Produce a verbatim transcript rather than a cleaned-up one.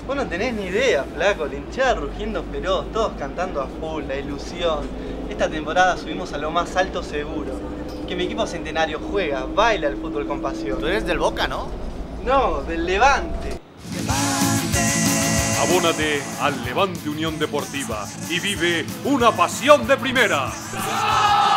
Vos no tenés ni idea, flaco. La hinchada rugiendo feroz, todos cantando a full, la ilusión. Esta temporada subimos a lo más alto seguro. Que mi equipo centenario juega, baila el fútbol con pasión. Tú eres del Boca, ¿no? No, del Levante. Abónate al Levante Unión Deportiva y vive una pasión de primera.